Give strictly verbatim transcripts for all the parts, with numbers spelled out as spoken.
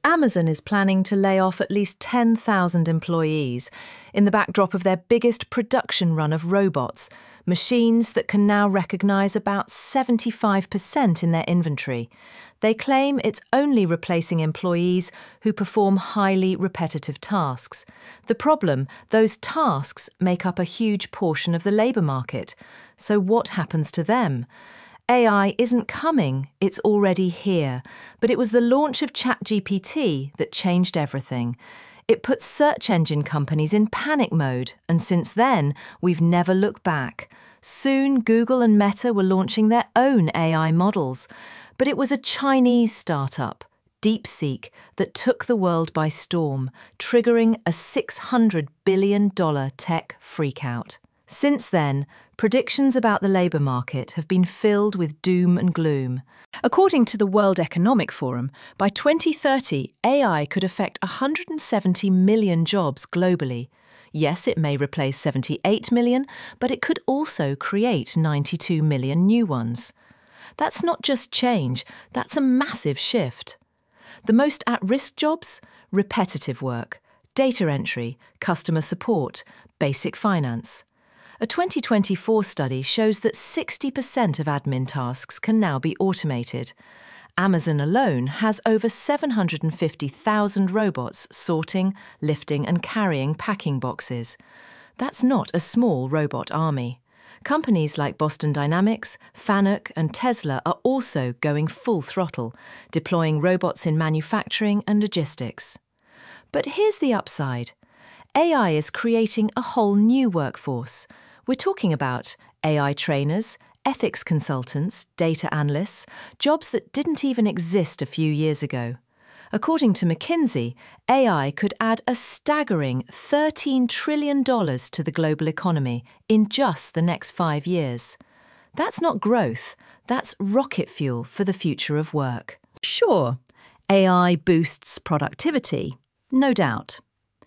Amazon is planning to lay off at least ten thousand employees in the backdrop of their biggest production run of robots, machines that can now recognise about seventy-five percent in their inventory. They claim it's only replacing employees who perform highly repetitive tasks. The problem, those tasks make up a huge portion of the labour market. So what happens to them? A I isn't coming, it's already here. But it was the launch of Chat G P T that changed everything. It put search engine companies in panic mode, and since then, we've never looked back. Soon, Google and Meta were launching their own A I models. But it was a Chinese startup, DeepSeek, that took the world by storm, triggering a six hundred billion dollars tech freakout. Since then, predictions about the labour market have been filled with doom and gloom. According to the World Economic Forum, by twenty thirty, A I could affect one hundred seventy million jobs globally. Yes, it may replace seventy-eight million, but it could also create ninety-two million new ones. That's not just change, that's a massive shift. The most at-risk jobs? Repetitive work, data entry, customer support, basic finance. A twenty twenty-four study shows that sixty percent of admin tasks can now be automated. Amazon alone has over seven hundred fifty thousand robots sorting, lifting and carrying packing boxes. That's not a small robot army. Companies like Boston Dynamics, Fanuc and Tesla are also going full throttle, deploying robots in manufacturing and logistics. But here's the upside. A I is creating a whole new workforce. We're talking about A I trainers, ethics consultants, data analysts, jobs that didn't even exist a few years ago. According to McKinsey, A I could add a staggering thirteen trillion dollars to the global economy in just the next five years. That's not growth, that's rocket fuel for the future of work. Sure, A I boosts productivity, no doubt.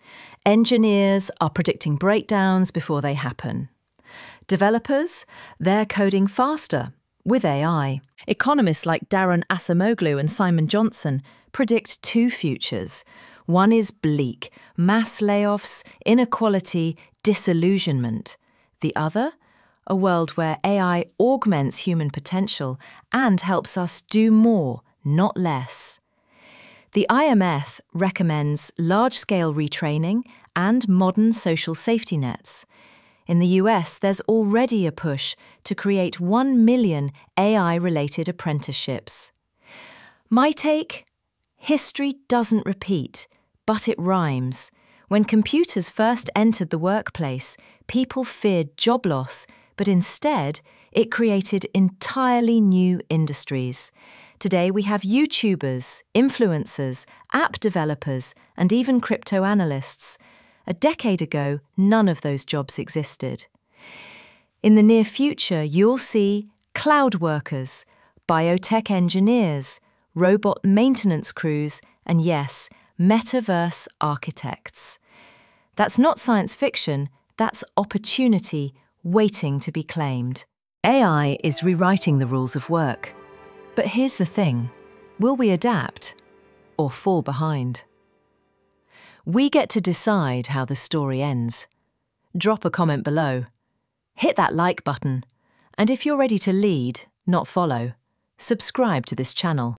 Engineers are predicting breakdowns before they happen. Developers, they're coding faster with A I. Economists like Darren Acemoglu and Simon Johnson predict two futures. One is bleak, mass layoffs, inequality, disillusionment. The other, a world where A I augments human potential and helps us do more, not less. The I M F recommends large-scale retraining and modern social safety nets. In the U S, there's already a push to create one million A I-related apprenticeships. My take? History doesn't repeat, but it rhymes. When computers first entered the workplace, people feared job loss, but instead, it created entirely new industries. Today, we have YouTubers, influencers, app developers, and even crypto analysts. A decade ago, none of those jobs existed. In the near future, you'll see cloud workers, biotech engineers, robot maintenance crews, and yes, metaverse architects. That's not science fiction, that's opportunity waiting to be claimed. A I is rewriting the rules of work. But here's the thing, will we adapt or fall behind? We get to decide how the story ends. Drop a comment below. Hit that like button. And if you're ready to lead, not follow, subscribe to this channel.